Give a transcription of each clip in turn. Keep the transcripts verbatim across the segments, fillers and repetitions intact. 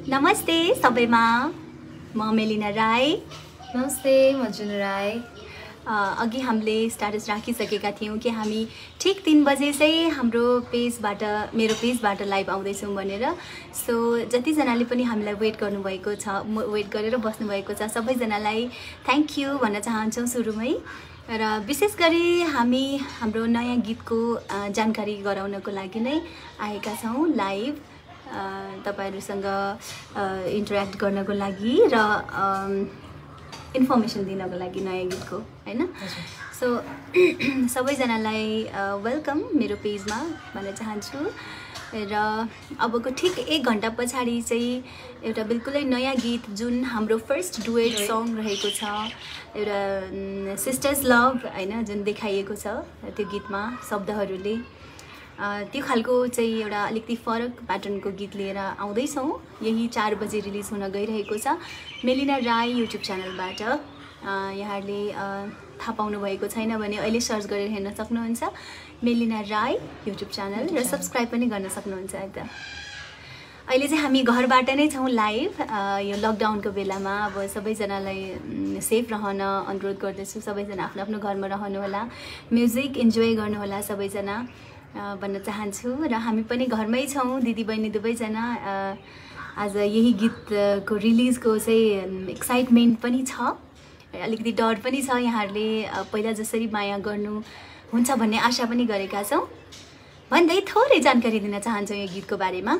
नमस्ते सबैमा, म मेलिना राई। नमस्ते, म जुन राई। अघि हामीले स्ट्याटस राखिसकेका थियौँ कि हामी ठिक तीन बजे चाहिँ हाम्रो पेजबाट मेरो पेजबाट लाइभ आउँदैछौँ भनेर। सो जतिजनाले पनि हामीलाई वेट गर्नुभएको छ, वेट गरेर बस्नुभएको छ, सबैजनालाई थ्याङ्क यू भन्न चाहन्छौँ सुरुमै। र विशेष गरी हामी हाम्रो नयाँ गीतको जानकारी गराउनको लागि नै आएका छौँ लाइभ, तपाईहरुसँग इन्टरेक्ट गर्नको लागि र इन्फर्मेसन दिनको लागि नयाँ गीतको, हैन? सो सबैजनालाई वेलकम मेरो पेजमा भन्न चाहन्छु। र अबको ठिक एक घन्टा पछाडि चाहिँ एउटा बिल्कुलै नयाँ गीत जुन हाम्रो फर्स्ट डुएट सङ रहेको छ, एउटा सिस्टर्स लभ, हैन, जुन देखाइएको छ त्यो गीतमा शब्दहरूले, त्यो खालको चाहिँ एउटा अलिकति फरक प्याटर्नको गीत लिएर आउँदैछौँ। यही चार बजे रिलिज हुन गइरहेको छ मेलिना राई युट्युब च्यानलबाट। यहाँहरूले थाहा पाउनु भएको छैन भने अहिले सर्च गरेर हेर्न सक्नुहुन्छ मेलिना राई युट्युब च्यानल, र सब्सक्राइब पनि गर्न सक्नुहुन्छ एकदम। अहिले चाहिँ हामी घरबाट नै छौँ लाइभ, यो लकडाउनको बेलामा। अब सबैजनालाई सेफ रहन अनुरोध गर्दछु, सबैजना आफ्नो आफ्नो घरमा रहनुहोला, म्युजिक इन्जोय गर्नुहोला सबैजना भन्न चाहन्छु। र हामी पनि घरमै छौँ, दिदीबहिनी दुवैजना। आज यही गीतको रिलिजको चाहिँ एक्साइटमेन्ट पनि छ, अलिकति डर पनि छ। यहाँहरूले पहिला जसरी माया गर्नु हुन्छ भन्ने आशा पनि गरेका छौँ भन्दै थोरै जानकारी दिन चाहन्छौँ यो गीतको बारेमा।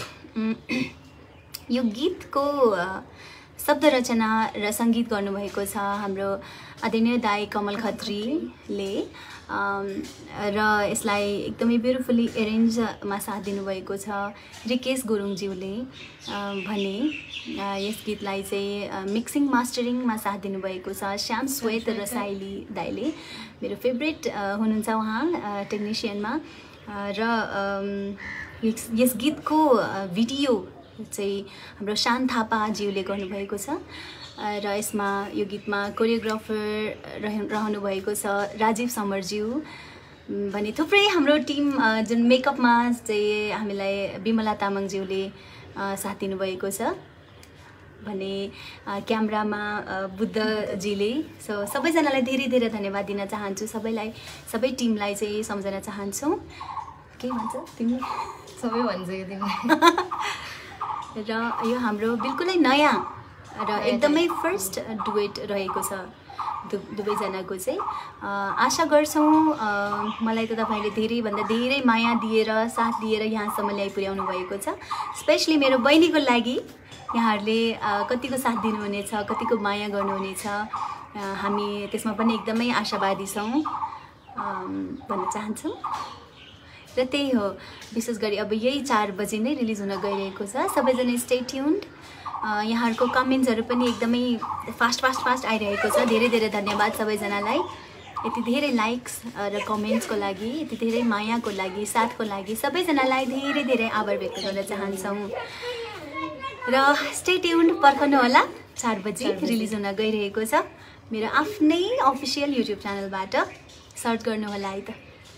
यो गीतको शब्द रचना र सङ्गीत गर्नुभएको छ हाम्रो आदरणीय दाई कमल खत्रीले, र यसलाई एकदमै ब्युटिफुल्ली एरेन्जमा साथ दिनुभएको छ रिकेश गुरुङज्यूले भने। यस गीतलाई चाहिँ मिक्सिङ मास्टरिङमा साथ दिनुभएको छ श्याम श्वेत र साइली दाईले, मेरो फेभरेट हुनुहुन्छ उहाँ टेक्निसियनमा। र यस गीतको भिडियो चाहिँ हाम्रो शान थापाज्यूले गर्नुभएको छ, र यसमा यो गीतमा कोरियोग्राफर रह रहनुभएको छ राजीव समरज्यू भने। थुप्रै हाम्रो टिम जुन मेकअपमा चाहिँ हामीलाई विमला तामाङज्यूले साथ दिनुभएको छ भने, क्यामरामा बुद्धजीले। सो सबैजनालाई धेरै धेरै धन्यवाद दिन चाहन्छु, सबैलाई, सबै टिमलाई चाहिँ सम्झन चाहन्छौँ। के भन्छ तिमीले? सबै भन्छ यो तिमीले। र यो हाम्रो बिल्कुलै नयाँ र एकदमै फर्स्ट डुएट रहेको छ दु दुवैजनाको चाहिँ। आशा गर्छौँ मलाई त तपाईँले धेरैभन्दा धेरै माया दिएर साथ दिएर यहाँसम्म ल्याइ पुर्याउनु भएको छ। स्पेसली मेरो बहिनीको लागि यहाँहरूले कतिको साथ दिनुहुनेछ, कतिको माया गर्नुहुनेछ, हामी त्यसमा पनि एकदमै आशावादी छौँ भन्न चाहन्छौँ। र त्यही हो, विशेष गरी अब यही चार बजी नै रिलिज हुन गइरहेको छ। सबैजना स्टे ट्युन्ड। यहाँहरूको कमेन्ट्सहरू पनि एकदमै फास्ट फास्ट फास्ट आइरहेको छ। धेरै धेरै धन्यवाद सबैजनालाई, यति धेरै लाइक्स र कमेन्ट्सको लागि, यति धेरै मायाको लागि, साथको लागि सबैजनालाई धेरै धेरै आभार व्यक्त गर्न चाहन्छौँ। र स्टे ट्युन्ड, पर्खनु होला, चार बजी रिलिज हुन गइरहेको छ मेरो आफ्नै अफिसियल युट्युब च्यानलबाट, सर्च गर्नु होला है त।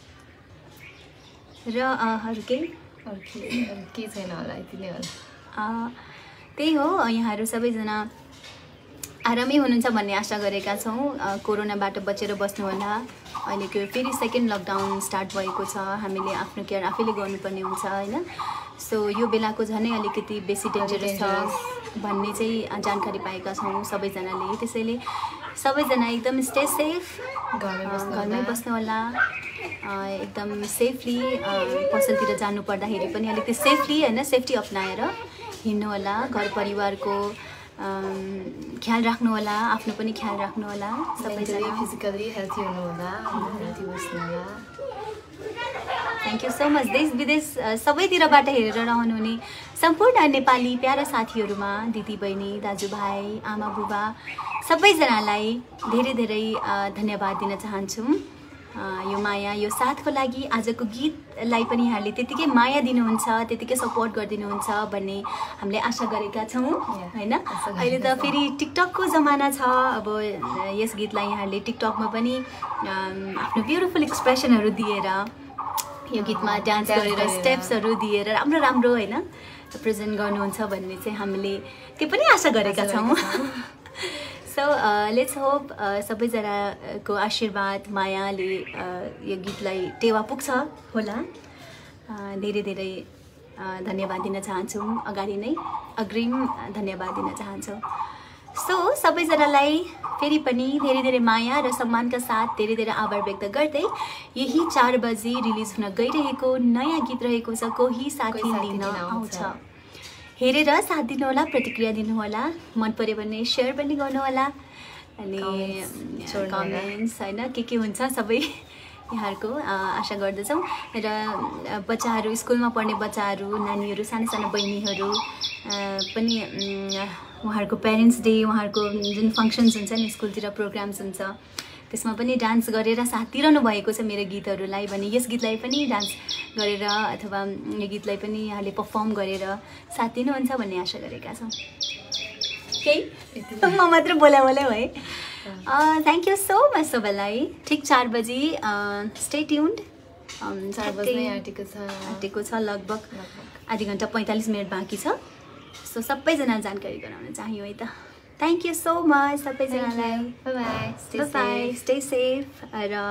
र अरू केही अरू केही छैन होला, यति नै होला। त्यही हो, यहाँहरू सबैजना आरामै हुनुहुन्छ भन्ने आशा गरेका छौँ। कोरोनाबाट बचेर बस्नुहोला। अहिलेको फेरि सेकेन्ड लकडाउन स्टार्ट भएको छ, हामीले आफ्नो केयर आफैले गर्नुपर्ने हुन्छ, होइन? सो यो बेलाको झनै अलिकति बेसी डेन्जरस छ भन्ने चाहिँ जानकारी पाएका छौँ सबैजनाले। त्यसैले सबैजना एकदम स्टे सेफ, घरमै बस्नु होला, एकदम सेफली पसलतिर जानु पर्दाखेरि पनि अलिकति सेफली, होइन, सेफ्टी अप्नाएर हिँड्नु होला। घर परिवारको ख्याल राख्नु होला, आफ्नो पनि ख्याल राख्नु होला। सबैजना फिजिकली हेल्थी हुनु होला, हेल्थी बस्नु होला। Thank you so much. देश विदेश सबैतिरबाट हेरेर रहनुहुने सम्पूर्ण नेपाली प्यारा साथीहरूमा, दिदीबहिनी, दाजुभाइ, आमा बुबा सबैजनालाई धेरै धेरै धन्यवाद दिन चाहन्छु यो माया, यो साथको लागि। आजको गीतलाई पनि यहाँहरूले त्यतिकै माया दिनुहुन्छ, त्यतिकै सपोर्ट गरिदिनुहुन्छ भन्ने हामीले आशा गरेका छौँ, होइन? अहिले त फेरि टिकटकको जमाना छ। अब यस गीतलाई यहाँहरूले टिकटकमा पनि आफ्नो ब्युटिफुल एक्सप्रेसनहरू दिएर, यो गीतमा डान्स गरेर, स्टेप्सहरू दिएर राम्रो राम्रो, होइन, प्रेजेन्ट गर्नुहुन्छ भन्ने चाहिँ हामीले त्यो पनि आशा गरेका छौँ। सो लेट्स होप सबैजनाको आशीर्वाद मायाले यो गीतलाई टेवा पुग्छ होला। धेरै धेरै धन्यवाद दिन चाहन्छौँ, अगाडि नै अग्रिम धन्यवाद दिन चाहन्छौँ। सो सबैजनालाई फेरि पनि धेरै धेरै माया र सम्मानका साथ धेरै धेरै आभार व्यक्त गर्दै यही चार बजी रिलिज हुन गइरहेको नयाँ गीत रहेको छ कोही साथी लिन आउँछ, हेरेर साथ दिनुहोला, प्रतिक्रिया दिनुहोला, मन पर्यो भने सेयर पनि गर्नुहोला अनि कमेन्ट्स होइन के के हुन्छ सबै यहाँहरूको आशा गर्दछौँ। र बच्चाहरू स्कुलमा पढ्ने बच्चाहरू, नानीहरू, सानो सानो बहिनीहरू पनि उहाँहरूको प्यारेन्ट्स डे, उहाँहरूको जुन फङ्सन्स हुन्छ नि, स्कुलतिर प्रोग्राम्स हुन्छ, त्यसमा पनि डान्स गरेर साथ दिइरहनु भएको छ मेरो गीतहरूलाई भने यस गीतलाई पनि डान्स गरेर अथवा यो गीतलाई पनि यहाँले पर्फर्म गरेर साथ दिनुहुन्छ भन्ने आशा गरेका छौँ। केही म मात्र बोला बोला है। थ्याङ्क यू सो मच सबैलाई। ठिक चार बजी स्टे ट्युन्ड। चार बजी आँटेको छ आँटेको छ लगभग आधी घन्टा पैँतालिस मिनट बाँकी छ। सो सबैजना जानकारी गराउन चाहियो है त। थ्याङ्क यू सो मच सबैजनालाई। Bye bye, stay bye, stay safe र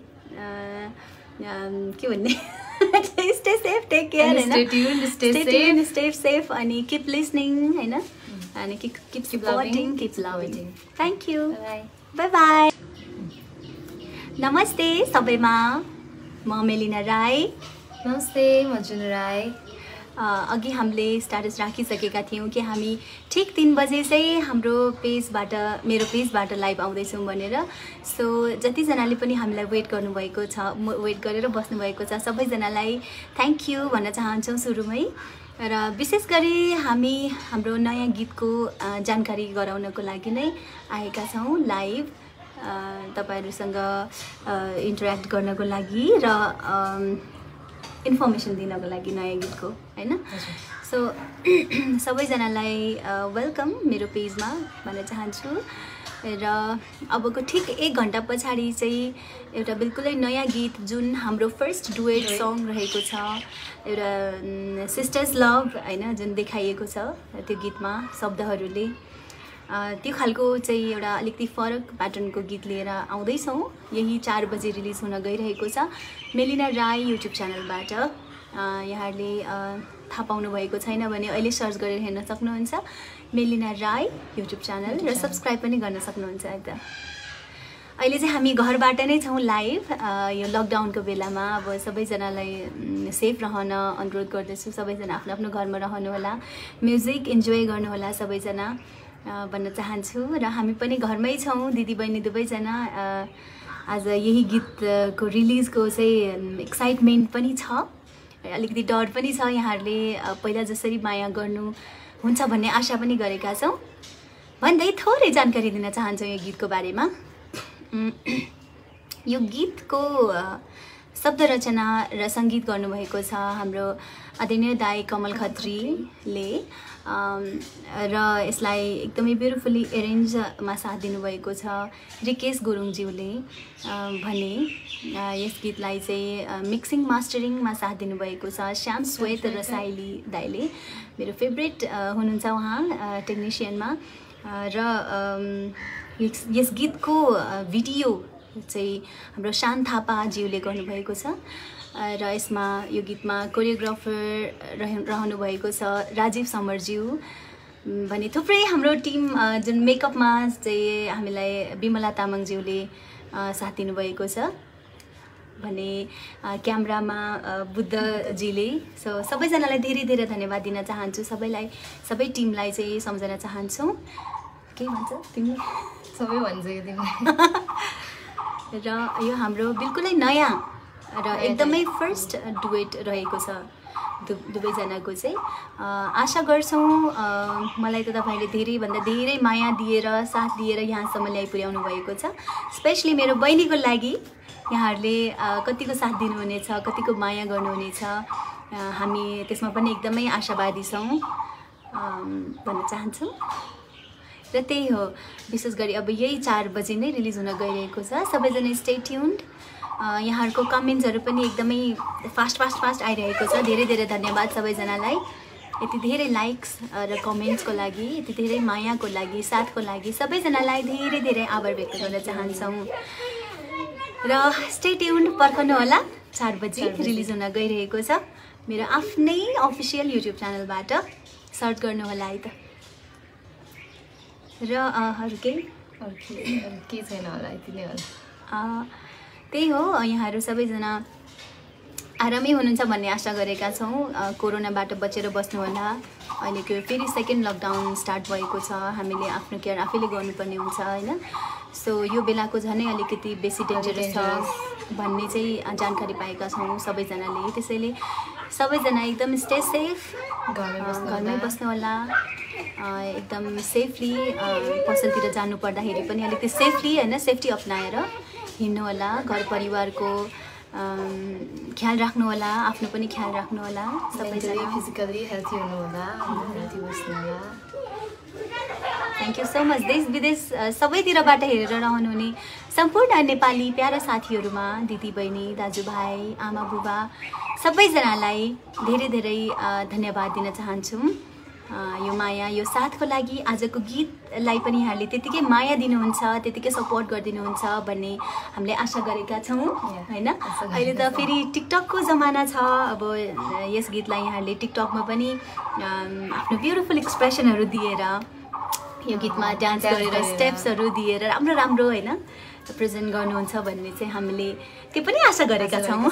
के भन्ने स्टे सेफ, टेक केयर होइन, stay tuned, stay safe, stay safe अनि किप लिसनिङ होइन अनि keep keep supporting, keep loving. Thank you, bye bye. नमस्ते सबैमा, म मेलिना राई। नमस्ते, म जुन राई। अघि हामीले स्ट्याटस राखिसकेका थियौँ कि हामी ठिक तिन बजे चाहिँ हाम्रो पेजबाट मेरो पेजबाट लाइभ आउँदैछौँ भनेर। सो जतिजनाले पनि हामीलाई वेट गर्नुभएको छ, वेट गरेर बस्नुभएको छ, सबैजनालाई थ्याङ्क यू भन्न चाहन्छौँ सुरुमै। र विशेष गरी हामी हाम्रो नयाँ गीतको जानकारी गराउनको लागि नै आएका छौँ लाइभ, तपाईँहरूसँग इन्टरेक्ट गर्नको लागि र इन्फर्मेसन दिनको लागि नयाँ गीतको होइन। सो सबैजनालाई वेलकम मेरो पेजमा भन्न चाहन्छु। र अबको ठिक एक घन्टा पछाडि चाहिँ एउटा बिल्कुलै नयाँ गीत जुन हाम्रो फर्स्ट डुएट सङ रहेको छ, एउटा सिस्टर्स लभ होइन जुन देखाइएको छ त्यो गीतमा शब्दहरूले, त्यो खालको चाहिँ एउटा अलिकति फरक प्याटर्नको गीत लिएर आउँदैछौँ। यही चार बजी रिलिज हुन गइरहेको छ मेलिना राई युट्युब च्यानलबाट। यहाँहरूले थाहा पाउनु भएको छैन भने अहिले सर्च गरेर हेर्न सक्नुहुन्छ मेलिना राई युट्युब च्यानल र सब्सक्राइब पनि गर्न सक्नुहुन्छ है त। अहिले चाहिँ हामी घरबाट नै छौँ लाइभ यो लकडाउनको बेलामा। अब सबैजनालाई सेफ रहन अनुरोध गर्दछु, सबैजना आफ्नो आफ्नो घरमा रहनुहोला, म्युजिक इन्जोय गर्नुहोला सबैजना भन्न चाहन्छु। र हामी पनि घरमै छौँ दिदीबहिनी दुवैजना। आज यही गीतको रिलिजको चाहिँ एक्साइटमेन्ट पनि छ, अलिकति डर पनि छ। यहाँहरूले पहिला जसरी माया गर्नुहुन्छ भन्ने आशा पनि गरेका छौँ भन्दै थोरै जानकारी दिन चाहन्छु यो गीतको बारेमा। यो गीतको शब्द रचना र सङ्गीत गर्नुभएको छ हाम्रो आदरणीय दाई कमल खत्रीले र यसलाई एकदमै ब्युटिफुल्ली एरेन्जमा साथ दिनुभएको छ रिकेश गुरुङज्यूले भने। यस गीतलाई चाहिँ मिक्सिङ मास्टरिङमा साथ दिनुभएको छ श्याम श्वेत र साइली दाईले, मेरो फेभरेट हुनुहुन्छ उहाँ टेक्निसियनमा। र यस गीतको भिडियो चाहिँ हाम्रो शान थापाज्यूले गर्नुभएको छ र यसमा यो गीतमा कोरियोग्राफर रह रहनुभएको छ राजीव समरज्यू भने। थुप्रै हाम्रो टिम जुन मेकअपमा चाहिँ हामीलाई विमला तामाङज्यूले साथ दिनुभएको छ भने, क्यामरामा बुद्धजीले। सो सबैजनालाई धेरै धेरै धन्यवाद दिन चाहन्छु, सबैलाई सबै टिमलाई चाहिँ सम्झन चाहन्छौँ। के भन्छ तिमीले? सबै भन्छ यो तिमीले। र यो हाम्रो बिल्कुलै नयाँ र एकदमै फर्स्ट डुएट रहेको छ दु दुवैजनाको चाहिँ। आशा गर्छौँ मलाई त तपाईँले धेरैभन्दा धेरै माया दिएर साथ दिएर यहाँसम्म ल्याइ पुर्याउनु भएको छ। स्पेसली मेरो बहिनीको लागि यहाँहरूले कतिको साथ दिनुहुनेछ, कतिको माया गर्नुहुनेछ, हामी त्यसमा पनि एकदमै आशावादी छौँ भन्न चाहन्छौँ। र त्यही हो, विशेष गरी अब यही चार बजी नै रिलिज हुन गइरहेको छ। सबैजना स्टे ट्युन्ड। यहाँहरूको कमेन्ट्सहरू पनि एकदमै फास्ट फास्ट फास्ट आइरहेको छ। धेरै धेरै धन्यवाद सबैजनालाई। यति धेरै लाइक्स र कमेन्ट्सको लागि, यति धेरै मायाको लागि, साथको लागि सबैजनालाई धेरै धेरै आभार व्यक्त गर्न चाहन्छौँ। र स्टे ट्युन्ड, पर्खनु होला, चार बजी रिलिज हुन गइरहेको छ मेरो आफ्नै अफिसियल युट्युब च्यानलबाट, सर्च गर्नु होला है त। र अरू केही केही छैन होला, यति नै होला। त्यही हो, यहाँहरू सबैजना आरामै हुनुहुन्छ भन्ने आशा गरेका छौँ। कोरोनाबाट बचेर बस्नु होला। अहिलेको फेरि सेकेन्ड लकडाउन स्टार्ट भएको छ, हामीले आफ्नो केयर आफैले गर्नुपर्ने हुन्छ होइन। सो यो बेलाको झनै अलिकति बेसी डेन्जरस छ भन्ने चाहिँ जानकारी पाएका छौँ सबैजनाले। त्यसैले सबैजना एकदम स्टे सेफ, घरमै बस्नु होला, एकदम सेफली पसलतिर जानु पर्दाखेरि पनि अलिकति सेफली होइन सेफ्टी अप्नाएर हिँड्नु होला। घर परिवारको ख्याल राख्नु होला, आफ्नो पनि ख्याल राख्नु होला। सबैजना फिजिकली हेल्थी हुनु होला, हेल्थी बस्नु होला। Thank you so much. देश विदेश सबैतिरबाट हेरेर रहनुहुने सम्पूर्ण नेपाली प्यारा साथीहरूमा, दिदी बहिनी, दाजुभाइ, आमा बुबा सबैजनालाई धेरै धेरै धन्यवाद दिन चाहन्छु। यो माया, यो साथको लागि आजको गीतलाई पनि यहाँले त्यतिकै माया दिनुहुन्छ, त्यतिकै सपोर्ट गरिदिनुहुन्छ भन्ने हामीले आशा गरेका छौँ होइन। अहिले त फेरि टिकटकको जमाना छ। अब यस गीतलाई यहाँले टिकटकमा पनि आफ्नो ब्युटिफुल एक्सप्रेसनहरू दिएर, यो गीतमा डान्स गरेर, स्टेप्सहरू दिएर राम्रो राम्रो होइन प्रेजेन्ट गर्नुहुन्छ भन्ने चाहिँ हामीले त्यो पनि आशा गरेका छौँ।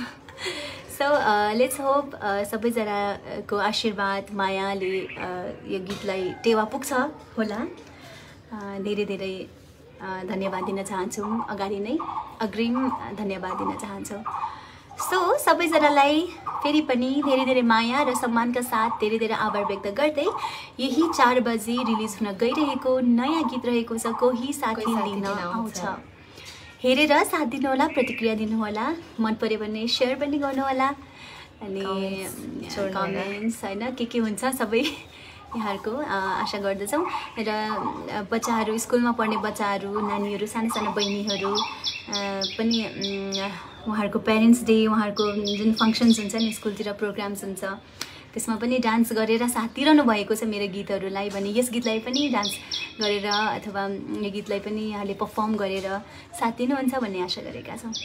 सो लेट्स होप सबैजनाको आशीर्वाद मायाले यो गीतलाई टेवा पुग्छ होला। धेरै धेरै धन्यवाद दिन चाहन्छौँ, अगाडि नै अग्रिम धन्यवाद दिन चाहन्छौँ। सो सबैजनालाई फेरि पनि धेरै धेरै माया र सम्मानका साथ धेरै धेरै आभार व्यक्त गर्दै यही चार बजी रिलिज हुन गइरहेको नयाँ गीत रहेको छ कोही साथी लिन आउँछ, हेरेर साथ दिनुहोला, प्रतिक्रिया दिनुहोला, मन पऱ्यो भने सेयर पनि गर्नुहोला, अनि कमेन्ट्स होइन के के हुन्छ सबै यहाँहरूको आशा गर्दछौँ। र बच्चाहरू, स्कुलमा पढ्ने बच्चाहरू, नानीहरू, सानो सानो बहिनीहरू पनि उहाँहरूको प्यारेन्ट्स डे, उहाँहरूको जुन फङ्सन्स हुन्छ नि, स्कुलतिर प्रोग्राम्स हुन्छ, त्यसमा पनि डान्स गरेर साथ दिइरहनु भएको छ मेरो गीतहरूलाई भने यस गीतलाई पनि डान्स गरेर अथवा यो गीतलाई पनि यहाँले पर्फर्म गरेर साथ दिनुहुन्छ भन्ने आशा गरेका छौँ।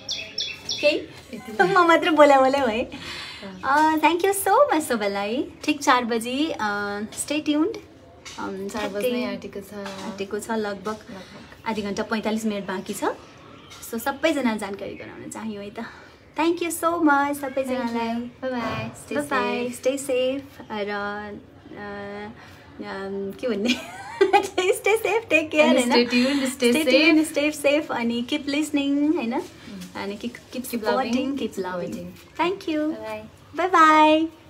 केही म मात्र बोला बोला है। थ्याङ्क यू सो मच सबैलाई। ठिक चार बजी स्टे ट्युन्ड। चार बजी आँटेको छ आँटेको छ लगभग आधी घन्टा पैँतालिस मिनट बाँकी छ। सो सबैजना जानकारी गराउन चाहियो है त। थ्याङ्क यू सो मच सबैजनालाई। Bye bye, bye bye, stay safe र के भन्ने स्टे सेफ, टेक केयर होइन, stay tuned, stay safe, stay safe अनि किप लिसनिङ होइन, अनि keep keep supporting, keep loving. Thank you, bye by.